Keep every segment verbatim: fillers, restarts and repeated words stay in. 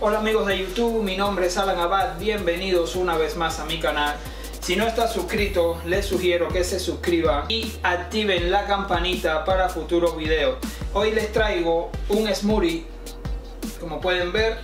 Hola amigos de YouTube, mi nombre es Alan Abad, bienvenidos una vez más a mi canal. Si no estás suscrito, les sugiero que se suscriban y activen la campanita para futuros videos. Hoy les traigo un smoothie, como pueden ver,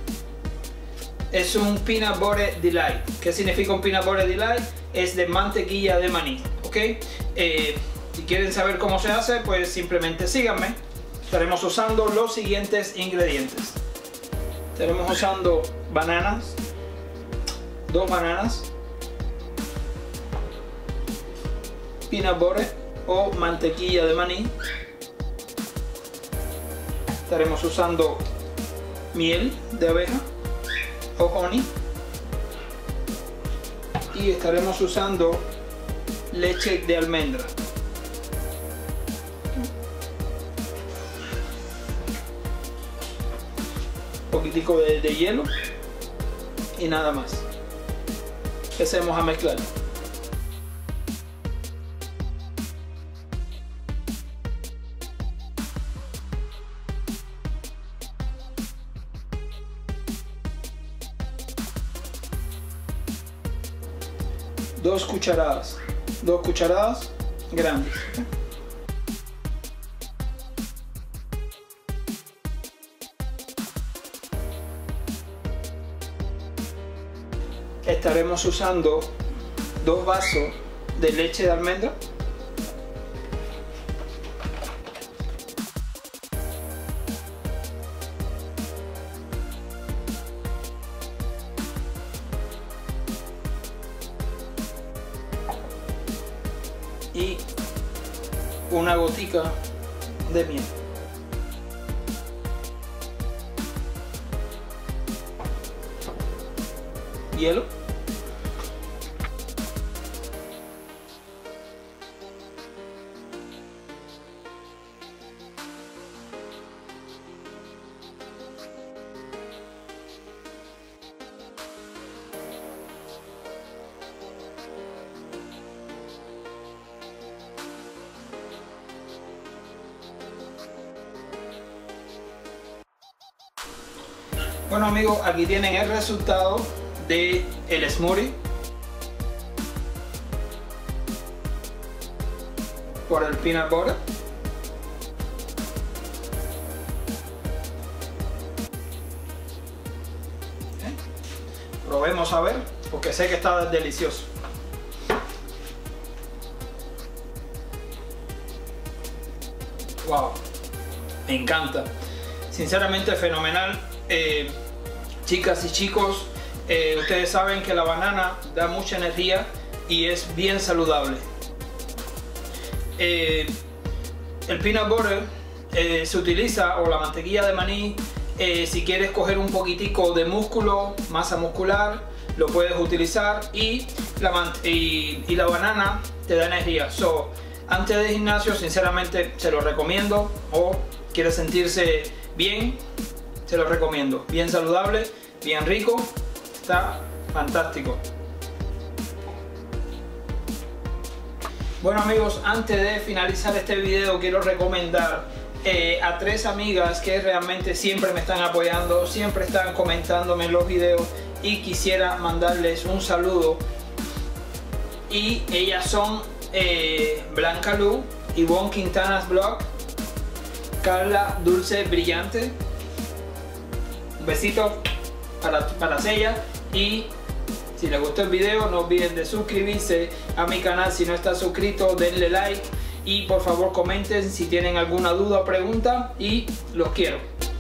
es un Peanut Butter Delight. ¿Qué significa un Peanut Butter Delight? Es de mantequilla de maní, ¿ok? Eh, si quieren saber cómo se hace, pues simplemente síganme. Estaremos usando los siguientes ingredientes. Estaremos usando bananas, dos bananas, peanut butter o mantequilla de maní. Estaremos usando miel de abeja o honey y estaremos usando leche de almendra. Un poquitico de, de hielo y nada más. Empecemos a mezclar. Dos cucharadas, dos cucharadas grandes. Estaremos usando dos vasos de leche de almendra. Y una gotica de miel. Hielo. Bueno amigos, aquí tienen el resultado de el smoothie por el peanut butter. ¿Eh? Probemos a ver, porque sé que está delicioso. Wow, me encanta, sinceramente fenomenal. Eh, chicas y chicos, eh, ustedes saben que la banana da mucha energía y es bien saludable. Eh, el peanut butter eh, se utiliza, o la mantequilla de maní, eh, si quieres coger un poquitico de músculo, masa muscular, lo puedes utilizar, y la, y, y la banana te da energía. So, antes del gimnasio, sinceramente se lo recomiendo, o quiere sentirse bien, se lo recomiendo. Bien saludable, bien rico, está fantástico. Bueno amigos, antes de finalizar este video quiero recomendar eh, a tres amigas que realmente siempre me están apoyando, siempre están comentándome en los videos, y quisiera mandarles un saludo. Y ellas son eh, Blanca Lu, Ivonne Quintanas Blog, Carla Dulce Brillante. Un besito para, para ellas, y si les gustó el video no olviden de suscribirse a mi canal. Si no están suscritos, denle like y por favor comenten si tienen alguna duda o pregunta, y los quiero.